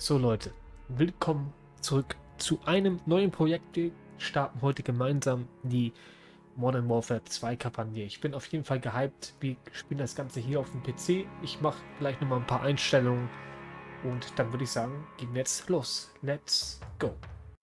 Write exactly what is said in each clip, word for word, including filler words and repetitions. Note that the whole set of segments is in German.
So Leute, willkommen zurück zu einem neuen Projekt. Wir starten heute gemeinsam die Modern Warfare zwei Kampagne. Ich bin auf jeden Fall gehypt. Wir spielen das Ganze hier auf dem P C. Ich mache gleich nochmal ein paar Einstellungen und dann würde ich sagen, gehen wir jetzt los. Let's go.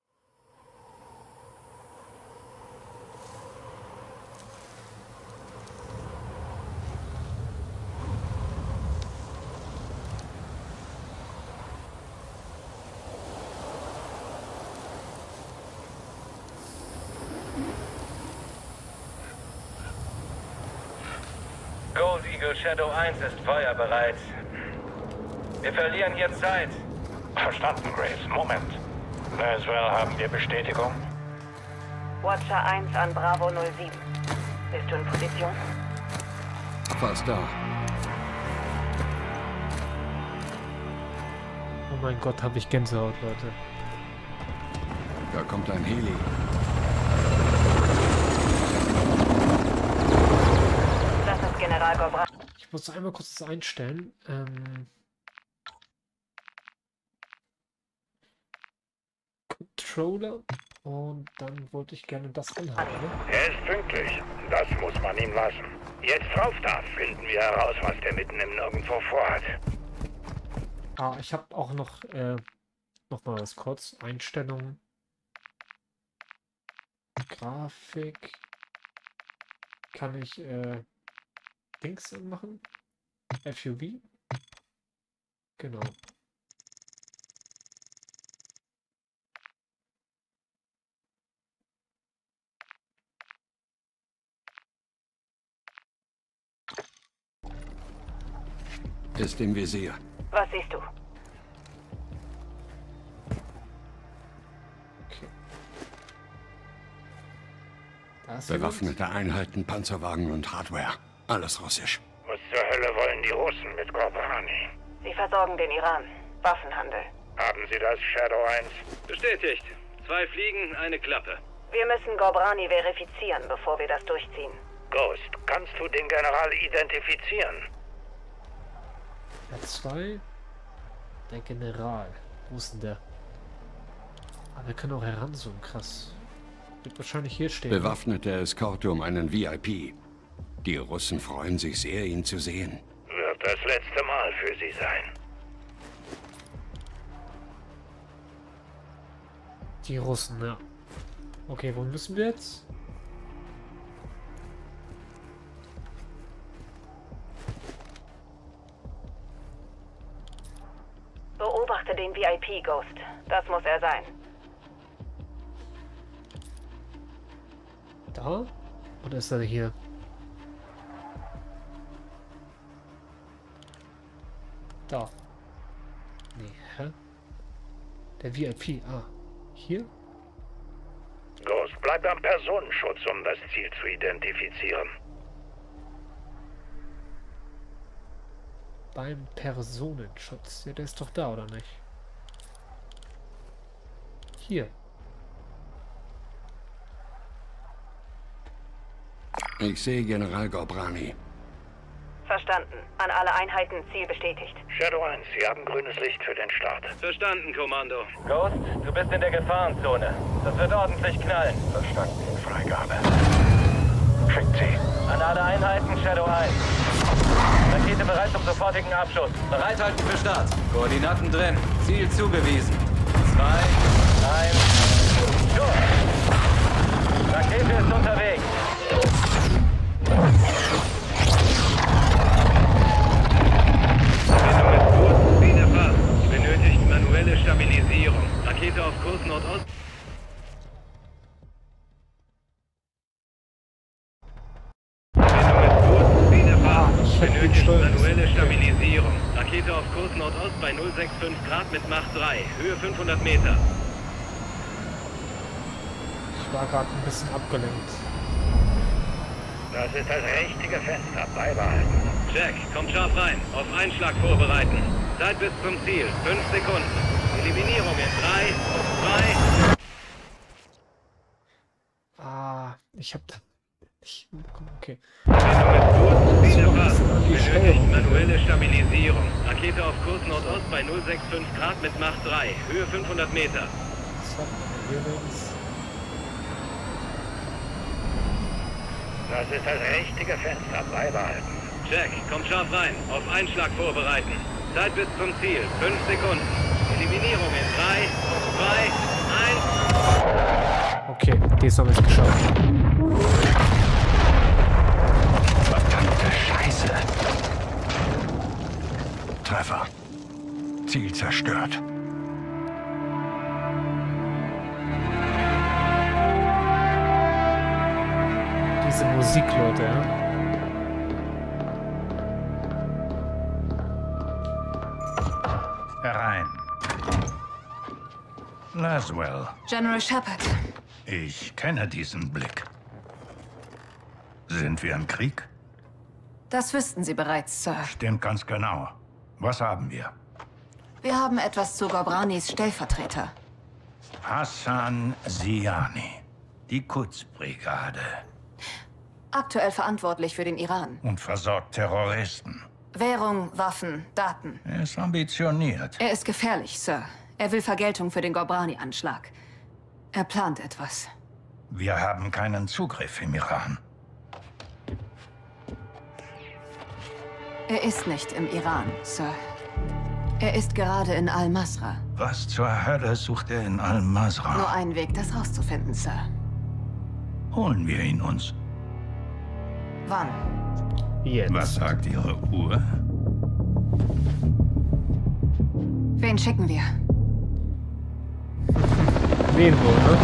Gold Eagle Shadow eins ist feuerbereit. Wir verlieren hier Zeit. Verstanden, Graves. Moment. Laswell, haben wir Bestätigung? Watcher eins an Bravo null sieben. Bist du in Position? Fast da. Oh mein Gott, habe ich Gänsehaut, Leute. Da kommt ein Heli. Das ist General Gobra. Ich muss einmal kurz das einstellen. Ähm Controller. Und dann wollte ich gerne das anhaben. Ne? Er ist pünktlich. Das muss man ihm lassen. Jetzt drauf da, finden wir heraus, was der mitten im Nirgendwo vorhat. Ah, ich habe auch noch, äh, noch mal was kurz. Einstellungen. Grafik. Kann ich, äh, Dings machen? F U V? Genau. Ist im Visier. Was siehst du? Okay. Da ist Bewaffnete Einheiten, Panzerwagen und Hardware. Alles russisch. Was zur Hölle wollen die Russen mit Gorbrani? Sie versorgen den Iran. Waffenhandel. Haben Sie das, Shadow eins? Bestätigt. Zwei Fliegen, eine Klappe. Wir müssen Gorbrani verifizieren, bevor wir das durchziehen. Ghost, kannst du den General identifizieren? der zwei. Der General. Wo ist denn der? Ah, wir können auch heranzoomen. Krass. Wird wahrscheinlich hier stehen. Bewaffnete Eskorte um einen V I P. Die Russen freuen sich sehr, ihn zu sehen. Wird das letzte Mal für Sie sein. Die Russen, ja. Okay, wo müssen wir jetzt? Beobachte den V I P, Ghost. Das muss er sein. Da? Oder ist er hier? Da. Nee, hä? Der V I P, ah. Hier? Ghost, bleib am Personenschutz, um das Ziel zu identifizieren. Beim Personenschutz. Ja, der ist doch da, oder nicht? Hier. Ich sehe General Gorbrani. Verstanden. An alle Einheiten Ziel bestätigt. Shadow eins, Sie haben grünes Licht für den Start. Verstanden, Kommando. Ghost, du bist in der Gefahrenzone. Das wird ordentlich knallen. Verstanden, Freigabe. Schickt sie. An alle Einheiten, Shadow eins. Rakete bereit zum sofortigen Abschuss. Bereithalten für Start. Koordinaten drin. Ziel zugewiesen. Zwei, eins, Schuss. Rakete ist unterwegs. Verbindung ist gut, Ziel erfasst. Benötigt manuelle Stabilisierung. Rakete auf Kurs Nordost. Verbindung ist gut, Ziel erfasst. Benötigt manuelle Stabilisierung. Rakete auf Kurs Nordost bei null Komma fünfundsechzig Grad mit Macht drei. Höhe fünfhundert Meter. Ich war gerade ein bisschen abgelenkt. Das ist das richtige Fenster. Beibehalten. Jack, kommt scharf rein. Auf Einschlag vorbereiten. Zeit bis zum Ziel. Fünf Sekunden. Eliminierung in drei, zwei. Ah, ich hab da... Ich, okay. Verbindung ist gut, Ziele fast. Die Benötigt Steuerung. manuelle Stabilisierung. Rakete auf Kurs Nordost bei null Komma fünfundsechzig Grad mit Macht drei. Höhe fünfhundert Meter. So, hier links. Das ist das richtige Fenster. Beibehalten. Jack, komm scharf rein. Auf Einschlag vorbereiten. Zeit bis zum Ziel. Fünf Sekunden. Eliminierung in drei, zwei, eins. Okay, diesmal ist geschafft. Verdammte Scheiße. Treffer. Ziel zerstört. Diese Musik, Leute, ja. Herein. Laswell, General Shepard. ich kenne diesen Blick. Sind wir im Krieg? Das wüssten Sie bereits, Sir. Stimmt ganz genau. Was haben wir? Wir haben etwas zu Gobranis Stellvertreter. Hassan Siani, die Quds-Brigade, Aktuell verantwortlich für den Iran. und versorgt Terroristen. Währung, Waffen, Daten. Er ist ambitioniert. Er ist gefährlich, Sir. Er will Vergeltung für den Gobrani-Anschlag. Er plant etwas. Wir haben keinen Zugriff im Iran. Er ist nicht im Iran, Sir. Er ist gerade in Al-Masra. Was zur Hölle sucht er in Al-Masra? Nur ein Weg, das rauszufinden, Sir. Holen wir ihn uns. Wann? Jetzt. Was sagt Ihre Uhr? Wen schicken wir? Wen wohl, ne?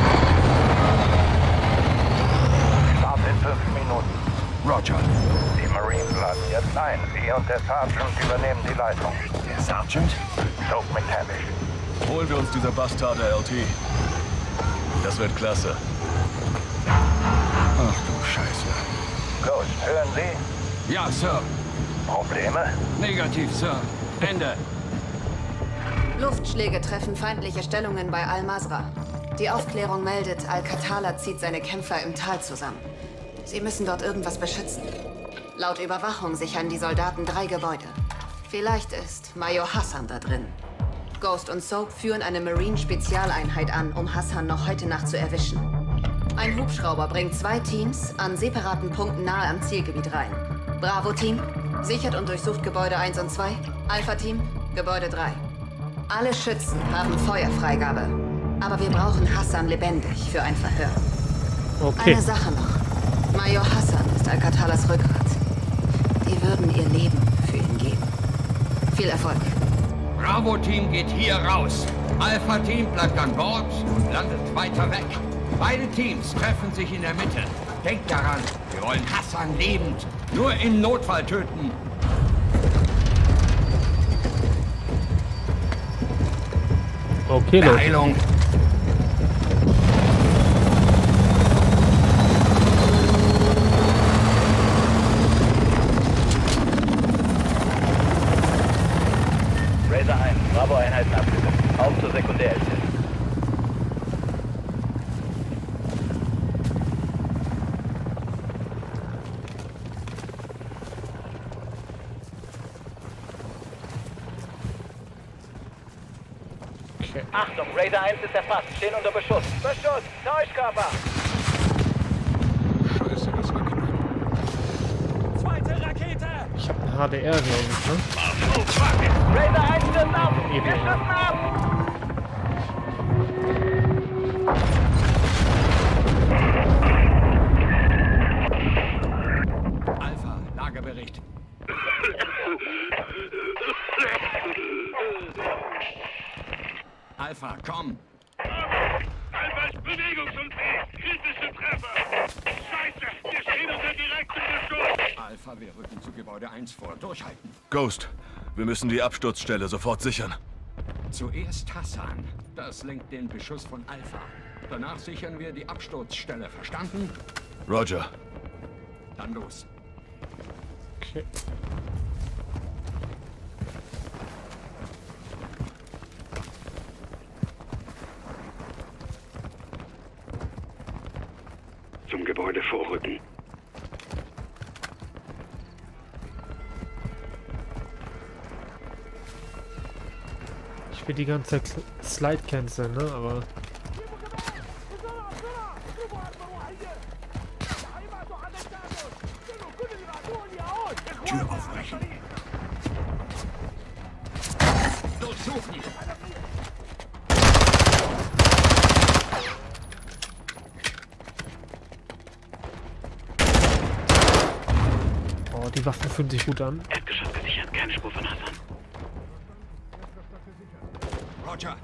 Start in fünf Minuten. Roger. Die Marines laden jetzt ein. Sie und der Sergeant übernehmen die Leitung. Der Sergeant? Soap McTavish. Holen wir uns diese Bastarde, L T. Das wird klasse. Ach du Scheiße. Ghost, hören Sie? Ja, Sir. Probleme? Negativ, Sir. Ende. Luftschläge treffen feindliche Stellungen bei Al-Masra. Die Aufklärung meldet, Al-Qatala zieht seine Kämpfer im Tal zusammen. Sie müssen dort irgendwas beschützen. Laut Überwachung sichern die Soldaten drei Gebäude. Vielleicht ist Major Hassan da drin. Ghost und Soap führen eine Marine-Spezialeinheit an, um Hassan noch heute Nacht zu erwischen. Ein Hubschrauber bringt zwei Teams an separaten Punkten nahe am Zielgebiet rein. Bravo-Team sichert und durchsucht Gebäude eins und zwei. Alpha-Team, Gebäude drei. Alle Schützen haben Feuerfreigabe. Aber wir brauchen Hassan lebendig für ein Verhör. Okay. Eine Sache noch. Major Hassan ist Al-Qatalas Rückgrat. Die würden ihr Leben für ihn geben. Viel Erfolg. Bravo-Team geht hier raus. Alpha-Team bleibt an Bord und landet weiter weg. Beide Teams treffen sich in der Mitte. Denkt daran, wir wollen Hassan lebend, nur im Notfall töten. Okay, Leute. Beeilung. Razor eins, Bravo-Einheiten abgesetzt. Auf zur Sekundärstelle. Okay. Achtung, Razor eins ist erfasst. Stehen unter Beschuss. Beschuss! Täuschkörper! Scheiße, das war knapp. Zweite Rakete! Ich habe einen H D R, glaube ich, ne? Razor eins stürzt ab! Eben. Wir stürzen ab! Alpha, Lagebericht. Alpha, komm. Alpha ist bewegungsunfähig. Kritische Treffer. Scheiße, wir stehen unter direktem Beschuss. Alpha, wir rücken zu Gebäude eins vor. Durchhalten. Ghost, wir müssen die Absturzstelle sofort sichern. Zuerst Hassan. Das lenkt den Beschuss von Alpha. Danach sichern wir die Absturzstelle. Verstanden? Roger. Dann los. Okay. Zum Gebäude vorrücken. Ich will die ganze Zeit Slide canceln, ne? Aber... Tür aufbrechen. Durchsuchen. Oh, die Waffen fühlen sich gut an. Erdgeschoss gesichert, keine Spur von Hassan. Roger.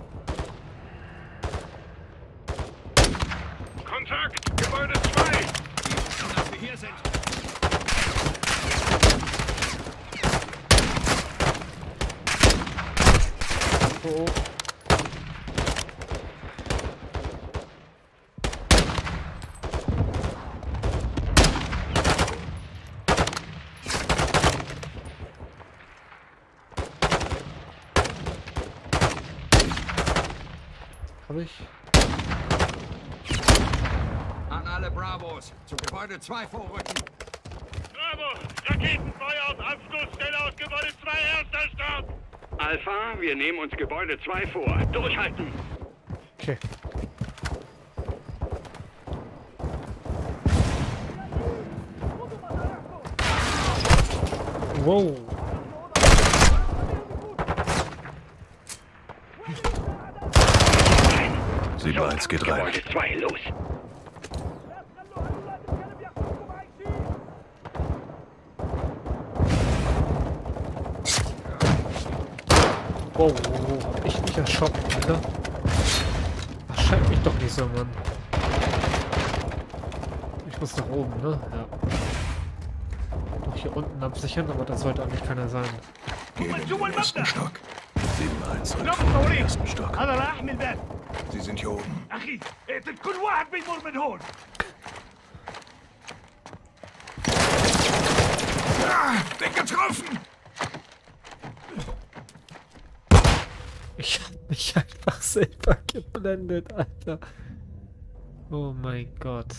Kontakt! Gebäude zwei! Die wissen, dass wir hier sind. Oh. Hab ich? An alle Bravos. Zu Gebäude zwei vorrücken. Bravo! Raketenfeuer auf Abstoßstelle aus Gebäude zwei, erster Start! Alpha, wir nehmen uns Gebäude zwei vor. Durchhalten! Okay. Wow. sieben eins geht rein. Gebäude zwei, los! Wow, wow, wow. Hab ich mich erschrocken, Alter. Ach, scheint mich doch nicht so, Mann. Ich muss nach oben, ne? Ja. Doch hier unten absichern, aber das sollte eigentlich keiner sein. Gehen in den ersten Stock. sieben eins rückt vor den ersten Stock. Sie sind hier oben. Ah, bin getroffen! Ich hab mich einfach selber geblendet, Alter. Oh mein Gott.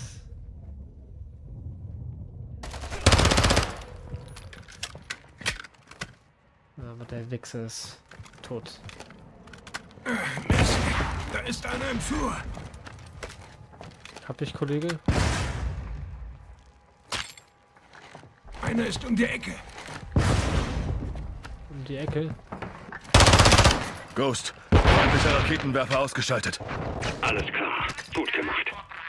Aber der Wichser ist tot. Mist, da ist einer im Flur. Hab ich, Kollege? Einer ist um die Ecke. Um die Ecke? Ghost, feindlicher Raketenwerfer ausgeschaltet. Alles klar, gut gemacht.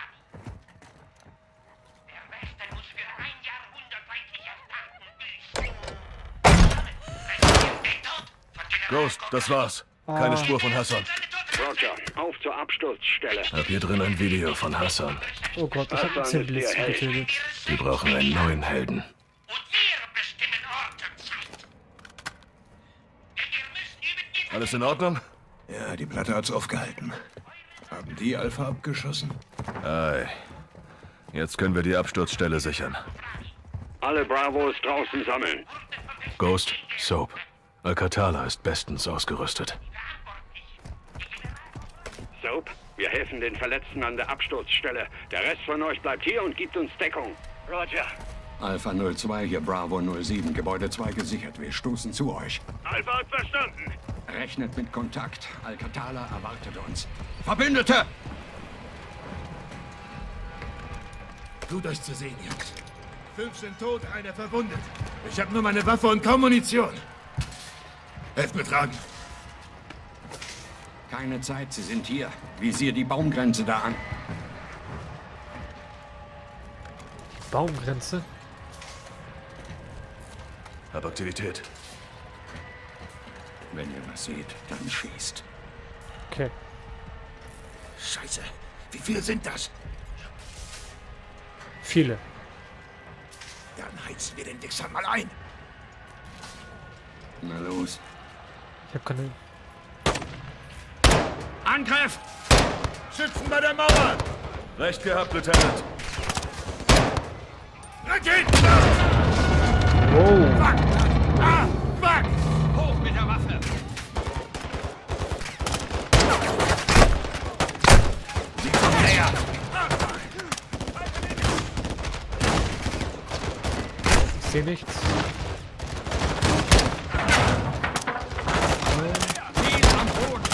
Ghost, das war's. Keine Spur von Hassan. Roger, auf zur Absturzstelle. Hab hier drin ein Video von Hassan. Oh Gott, ich hab einen Zivilisten getötet. Die brauchen einen neuen Helden. Und wir bestimmen Ort und Zeit. Denn wir müssen über die Alles in Ordnung? Ja, die Platte hat's aufgehalten. Haben die Alpha abgeschossen? Ei. Jetzt können wir die Absturzstelle sichern. Alle Bravos draußen sammeln. Ghost, Soap. Al-Qatala ist bestens ausgerüstet. Soap, wir helfen den Verletzten an der Absturzstelle. Der Rest von euch bleibt hier und gibt uns Deckung. Roger. Alpha null zwei, hier Bravo null sieben, Gebäude zwei gesichert. Wir stoßen zu euch. Alpha hat verstanden. Rechnet mit Kontakt. Al-Qatala erwartet uns. Verbündete! Gut, euch zu sehen, Jungs. Fünf sind tot, einer verwundet. Ich habe nur meine Waffe und kaum Munition. Helft mir tragen. Keine Zeit, sie sind hier. Visier die Baumgrenze da an. Baumgrenze? Hab Aktivität. Wenn ihr was seht, dann schießt. Okay. Scheiße. Wie viele sind das? Viele. Dann heizen wir den Wichser mal ein. Na los. Ich hab keine... Angriff! Schützen bei der Mauer! Recht gehabt, Lieutenant. Raketen! Wow. Fuck! Ah! Fuck! Hoch mit der Waffe! Sie kommen näher! Ich sehe nichts. Ziel am Boden!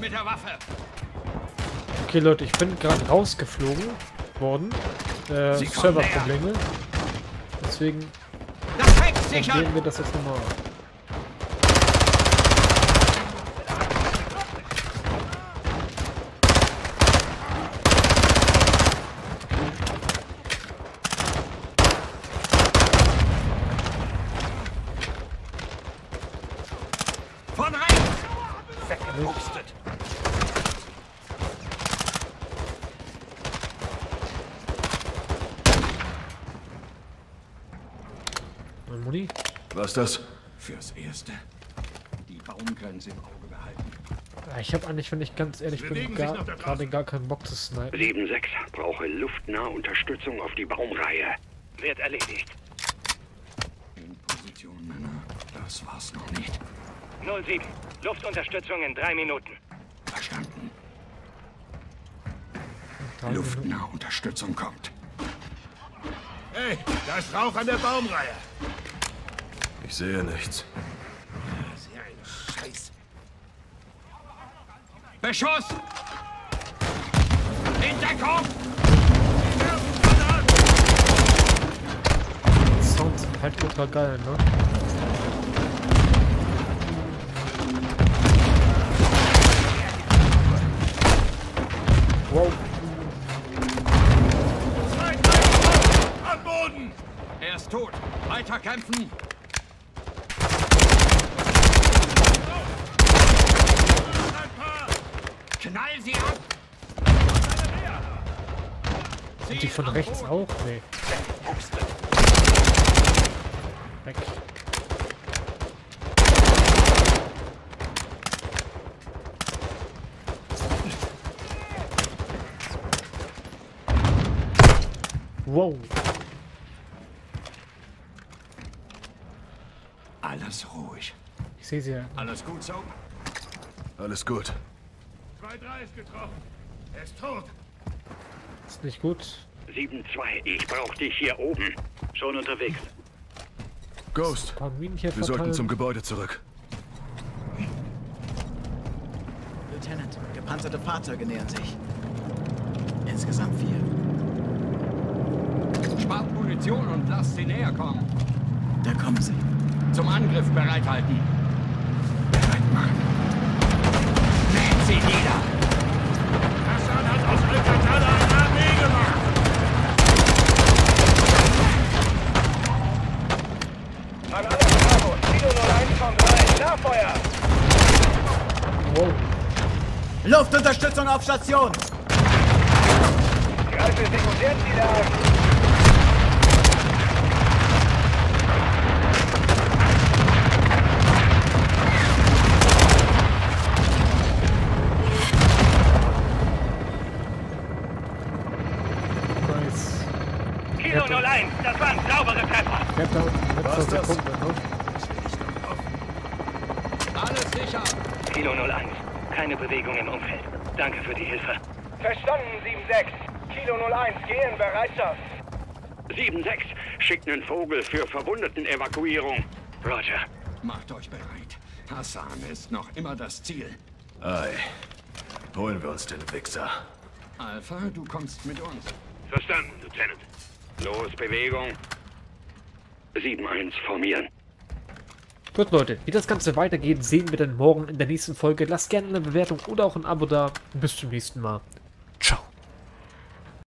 mit der Waffe. Okay, Leute, ich bin gerade rausgeflogen worden. Äh, Serverprobleme. Deswegen probieren wir das jetzt nochmal. Von rechts! Weggepustet. Mein Muni? Was ist das? Fürs Erste. Die Baumgrenze im Auge behalten. Ja, ich habe eigentlich, wenn ich ganz ehrlich bin, gar, gerade gar keinen Bock zu snipen. sieben sechs, brauche luftnahe Unterstützung auf die Baumreihe. Wird erledigt. In Position, Männer. Das war's noch nicht. null sieben. Luftunterstützung in drei Minuten. Verstanden. Drei Luftnahe Unterstützung kommt. Hey, da ist Rauch an der Baumreihe. Ich sehe nichts. Sehr ein Scheiß. Beschuss! In Deckung! Sound ist halt ultra geil, ne? Wow. Am Boden! Er ist tot. Weiter kämpfen! Knall sie ab! Sind die von rechts auch? Nee. Weg. Wow. Alles ruhig. Ich sehe sie ja. Alles gut so? Alles gut. zwei drei ist getroffen. Er ist tot. Ist nicht gut. sieben zwei, ich brauche dich hier oben. Schon unterwegs. Ghost, Ein paar Minen hier wir sollten verteilen. zum Gebäude zurück. Lieutenant, gepanzerte Fahrzeuge nähern sich. Insgesamt vier. Spart Munition und lasst sie näher kommen. Da kommen sie. Zum Angriff bereithalten. Bereit machen. Näht sie nieder. Hassan hat aus Al-Qatala eine Armee gemacht. An alle Bravo. Kilo null eins von drei. Nachfeuer. Wow. Luftunterstützung auf Station! Greife Sekundärziele an. Nice. Kilo null eins. Das waren saubere Treffer. Ich hab da unten letzter Sekunde, ne? Alles sicher. Kilo null eins. Keine Bewegung im Umfeld. Danke für die Hilfe. Verstanden, sieben sechs. Kilo null eins. Geh in Bereitschaft. sieben sechs, schickt einen Vogel für Verwundetenevakuierung. Roger. Macht euch bereit. Hassan ist noch immer das Ziel. Ei. Holen wir uns den Wichser. Alpha, du kommst mit uns. Verstanden, Lieutenant. Los, Bewegung. sieben eins, formieren. Gut, Leute, wie das Ganze weitergeht, sehen wir dann morgen in der nächsten Folge. Lasst gerne eine Bewertung oder auch ein Abo da. Bis zum nächsten Mal. Ciao.